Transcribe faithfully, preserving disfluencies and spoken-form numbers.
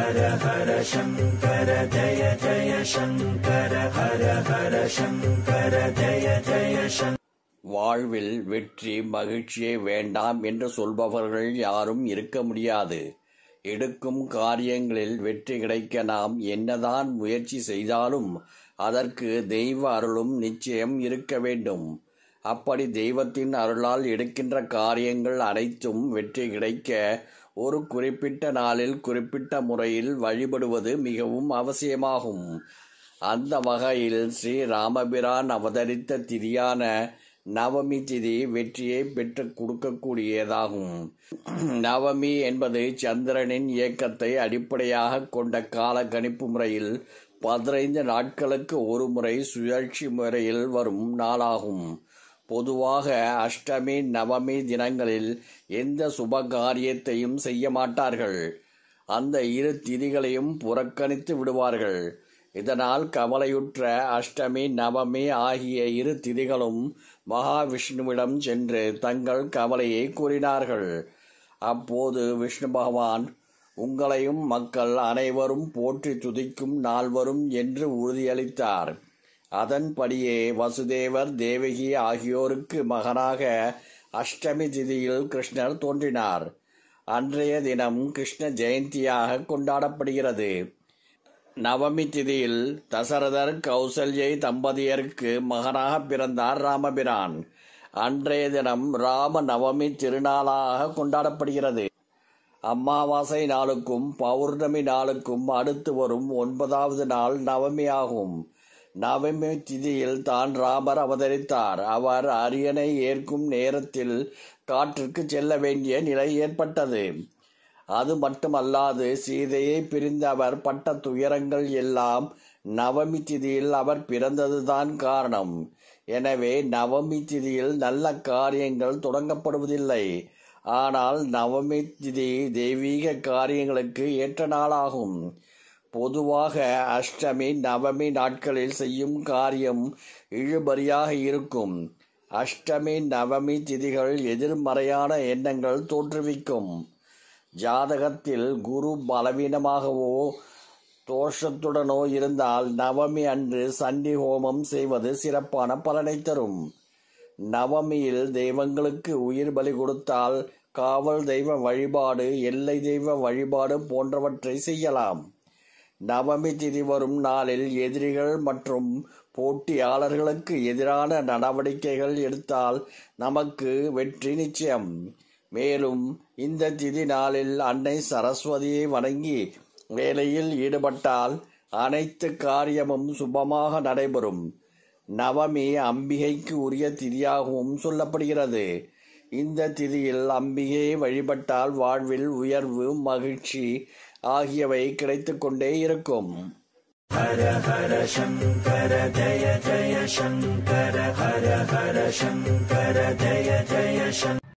ஹர ஹர சங்கர ஜய ஜய சங்கர ஹர ஹர சங்கர ஜய ஜய சங்கர. வாழ்வில் வெற்றி மகிழ்ச்சியே வேண்டாம் என்று சொல்பவர்கள் யாரும் இருக்க முடியாது. எடுக்கும் காரியங்களில் வெற்றி கிடைக்க நாம் என்னதான் முயற்சி செய்தாலும் அதற்கு தெய்வ அருளும் நிச்சயம் இருக்க வேண்டும். அப்படி தெய்வத்தின் அருளால் எடுக்கின்ற காரியங்கள் அனைத்தும் வெற்றி கிடைக்க ஒரு குறிப்பிட்ட நாளில் குறிப்பிட்ட முறையில் வழிபடுவது மிகவும் அவசியமாகும். அந்த வகையில் ஸ்ரீ ராமபிரான் அவதரித்த திதியான நவமி திதி வெற்றியை பெற்று கொடுக்கக்கூடியதாகும். நவமி என்பது சந்திரனின் இயக்கத்தை அடிப்படையாக கொண்ட கால கணிப்பு முறையில் பதினைந்து நாட்களுக்கு ஒரு முறை சுழற்சி முறையில் வரும் நாளாகும். பொதுவாக அஷ்டமி நவமி தினங்களில் எந்த சுப காரியத்தையும் செய்ய மாட்டார்கள். அந்த இரு திதிகளையும் புறக்கணித்து விடுவார்கள். இதனால் கவலையுற்ற அஷ்டமி நவமி ஆகிய இரு திதிகளும் மகாவிஷ்ணுவிடம் சென்று தங்கள் கவலையை கூறினார்கள். அப்போது விஷ்ணு பகவான், உங்களையும் மக்கள் அனைவரும் போற்றி துதிக்கும் நாள் வரும் என்று உறுதியளித்தார். அதன்படியே வசுதேவர் தேவகி ஆகியோருக்கு மகனாக அஷ்டமி திதியில் கிருஷ்ணர் தோன்றினார். அன்றைய தினம் கிருஷ்ண ஜெயந்தியாக கொண்டாடப்படுகிறது. நவமி திதியில் தசரதர் கௌசல்யை தம்பதியருக்கு மகனாக பிறந்தார் ராமபிரான். அன்றைய தினம் ராம நவமி திருநாளாக கொண்டாடப்படுகிறது. அமாவாசை நாளுக்கும் பௌர்ணமி நாளுக்கும் அடுத்து வரும் ஒன்பதாவது நாள் நவமி ஆகும். நவமி திதியில் தான் ராமர் அவதரித்தார். அவர் அரியணை ஏற்கும் நேரத்தில் காட்டிற்கு செல்ல வேண்டிய நிலை ஏற்பட்டது. அது மட்டுமல்லாது சீதையை பிரிந்த அவர் பட்ட துயரங்கள் எல்லாம் நவமி திதியில் அவர் பிறந்ததுதான் காரணம். எனவே நவமி திதியில் நல்ல காரியங்கள் தொடங்கப்படுவதில்லை. ஆனால் நவமி திதி தெய்வீக காரியங்களுக்கு ஏற்ற நாளாகும். பொதுவாக அஷ்டமி நவமி நாட்களில் செய்யும் காரியம் இழுபறியாக இருக்கும். அஷ்டமி நவமி திதிகள் எதிர்மறையான எண்ணங்கள் தோற்றுவிக்கும். ஜாதகத்தில் குரு பலவீனமாகவோ தோஷத்துடனோ இருந்தால் நவமி அன்று சண்டி ஹோமம் செய்வது சிறப்பான பலனை தரும். நவமியில் தெய்வங்களுக்கு உயிர் பலி கொடுத்தால் காவல் தெய்வ வழிபாடு, எல்லை தெய்வ வழிபாடு போன்றவற்றை செய்யலாம். நவமி திதி வரும் நாளில் எதிரிகள் மற்றும் போட்டியாளர்களுக்கு எதிரான நடவடிக்கைகள் எடுத்தால் நமக்கு வெற்றி நிச்சயம். மேலும் இந்த திதி நாளில் அன்னை சரஸ்வதியை வணங்கி வேலையில் ஈடுபட்டால் அனைத்து காரியமும் சுபமாக நடைபெறும். நவமி அம்பிகைக்கு உரிய திதியாகவும் சொல்லப்படுகிறது. இந்த திதியில் அம்பிகையை வழிபட்டால் வாழ்வில் உயர்வு, மகிழ்ச்சி ஆகியவை கிடைத்துக் கொண்டே இருக்கும். ஹர ஹர சங்கர ஜய ஜய சங்கர ஹர ஹர சங்கர ஜய ஜய சங்கர.